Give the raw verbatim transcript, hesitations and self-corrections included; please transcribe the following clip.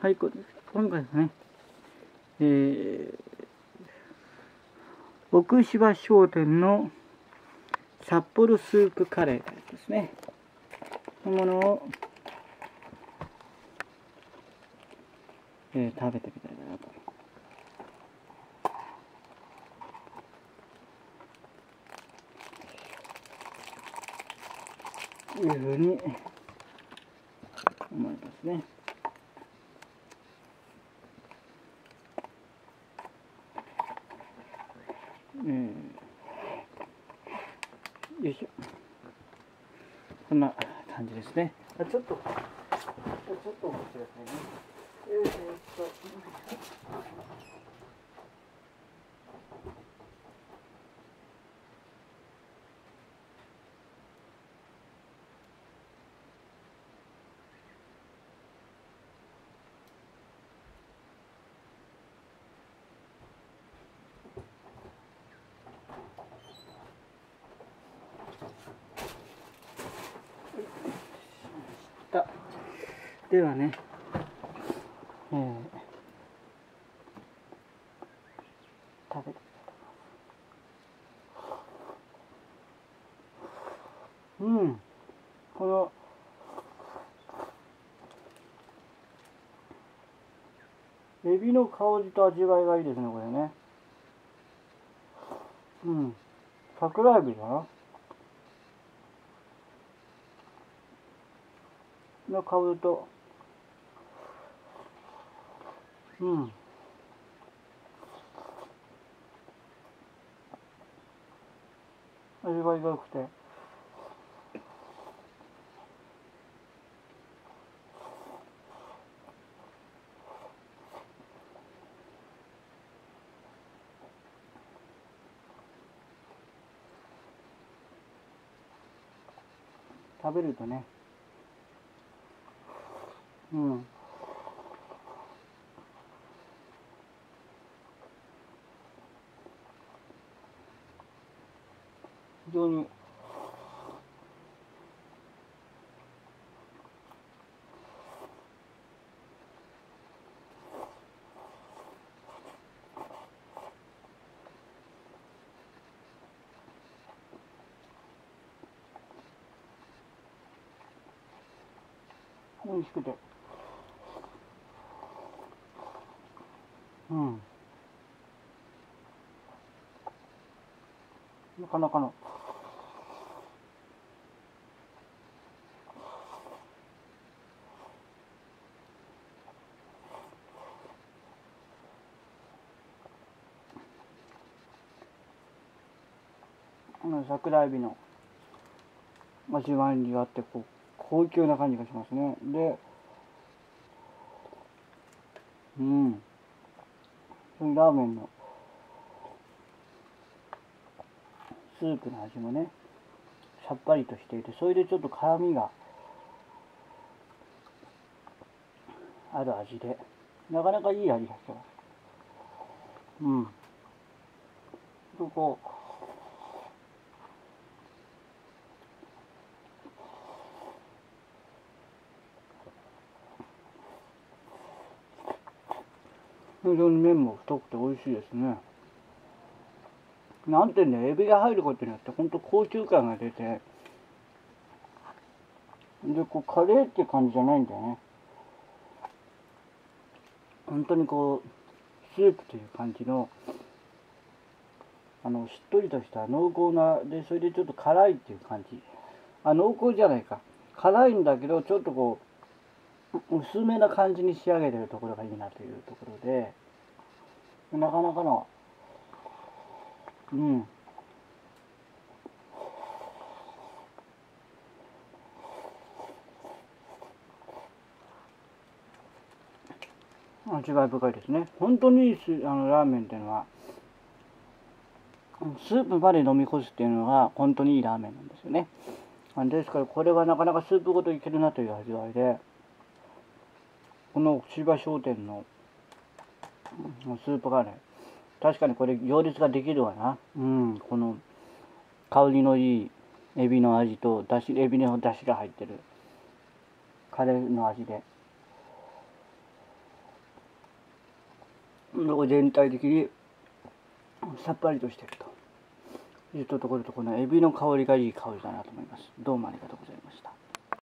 はい、こ今回はね、えー、奥芝商店の札幌スープカレーですね。このものを、えー、食べてみたいなというふうに思いますね。えー、よいしょ。こんな感じですね。あ、ちょっと、ちょっとお待ちくださいね。えー、っと、ではね、えー、食べてうん、このエビの香りと味わいがいいですね、これね。うん、桜エビかなの香りと、うん。味わいが良くて。食べるとね、うん。非常に美味しくて、うん。なかなかの、この桜エビの味わいがあって、こう、高級な感じがしますね。で、うん。そのラーメンのスープの味もね、さっぱりとしていて、それでちょっと辛みがある味で、なかなかいい味がしてます。うん。こう、非常に麺も太くて美味しいですね。なんてね、エビが入ることによって、ほんと高級感が出て、で、こう、カレーって感じじゃないんだよね。本当にこう、スープという感じの、あの、しっとりとした濃厚な、で、それでちょっと辛いっていう感じ。あ、濃厚じゃないか。辛いんだけど、ちょっとこう、薄めな感じに仕上げてるところがいいなというところで、なかなかの、うん。味わい深いですね。本当にいいあのラーメンっていうのは、スープまで飲み干すっていうのが本当にいいラーメンなんですよね。ですからこれはなかなかスープごといけるなという味わいで、この奥芝商店のスープがね、確かにこれ行列ができるわな。うん、この香りのいいエビの味とだし、エビのだしが入ってるカレーの味で。 全体的にさっぱりとしているというところと、このエビの香りがいい香りだなと思います。どうもありがとうございます。